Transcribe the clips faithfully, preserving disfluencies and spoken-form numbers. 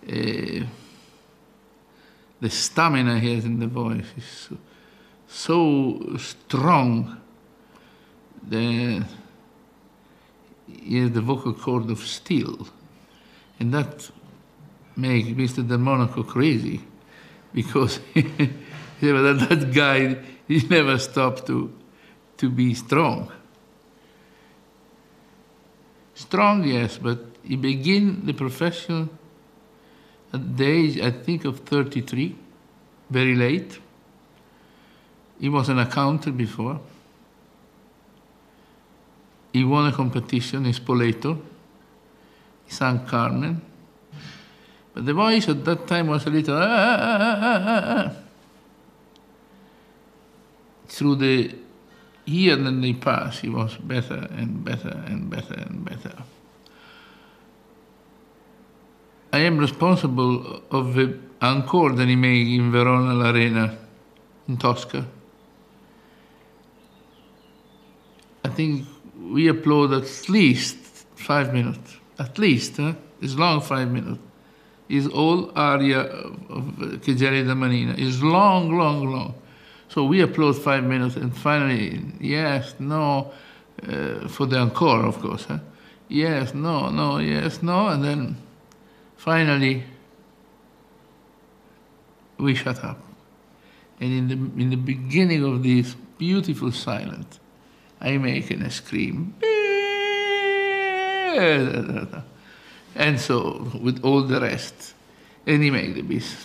uh, the stamina he has in the voice is so, so strong. The, he has the vocal cord of steel, and that makes Mister Delmonico crazy, because that, that guy, he never stopped to, to be strong. Strong, yes, but he began the profession at the age, I think, of thirty-three, very late. He was an accountant before. He won a competition in Spoleto. He sang Carmen. But the voice at that time was a little... Ah, ah, ah, ah, ah. Through the year that they passed, he was better and better and better and better. I am responsible of the encore that he made in Verona l'Arena, in Tosca. I think we applaud at least five minutes. At least, huh? It's long five minutes. It's all aria of Che gelida manina. It's long, long, long. So we applaud five minutes, and finally, yes, no, uh, for the encore, of course. Huh? Yes, no, no, yes, no, and then finally we shut up. And in the, in the beginning of this beautiful silence, I make a scream. And so, with all the rest, and he made the beast.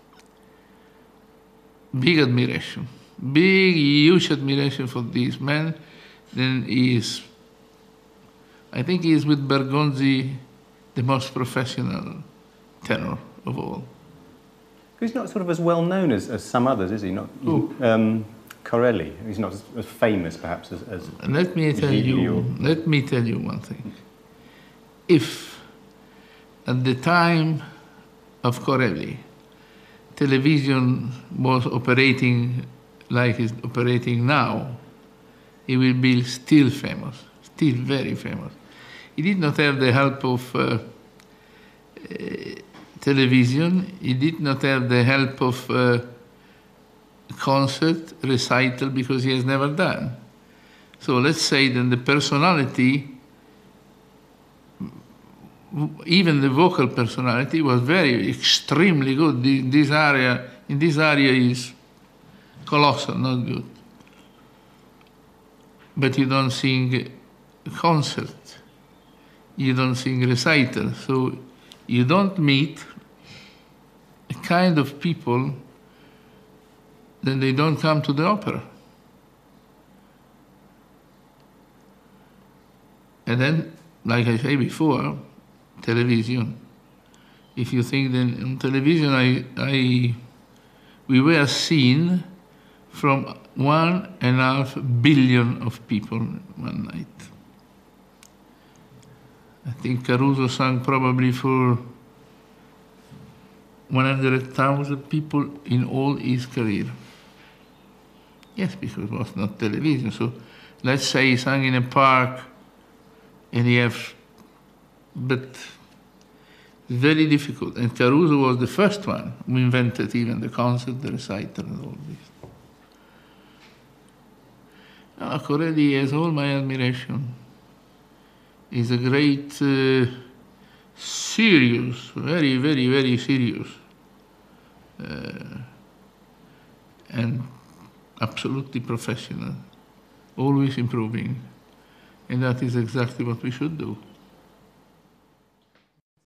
Big admiration, big, huge admiration for this man. Then he is, I think he is with Bergonzi the most professional tenor of all. He's not sort of as well known as, as some others, is he? Not. Who? Um, Corelli. He's not as, as famous, perhaps, as. as let me tell you. Or... Let me tell you one thing. If at the time of Corelli, television was operating like it's operating now, he will be still famous, still very famous. He did not have the help of uh, uh, television. He did not have the help of uh, concert, recital, because he has never done. So let's say that the personality, even the vocal personality, was very, extremely good. This area, in this area is colossal, not good. But you don't sing concert, you don't sing recital, so you don't meet a kind of people that they don't come to the opera. And then, like I said before, television. If you think that on television, I, I, we were seen from one and a half billion of people one night. I think Caruso sang probably for one hundred thousand people in all his career. Yes, because it was not television. So let's say he sang in a park and he have, but very difficult. And Caruso was the first one who invented even the concert, the recital, and all this. Ah, Corelli has all my admiration. He's a great, uh, serious, very, very, very serious, uh, and absolutely professional, always improving. And that is exactly what we should do.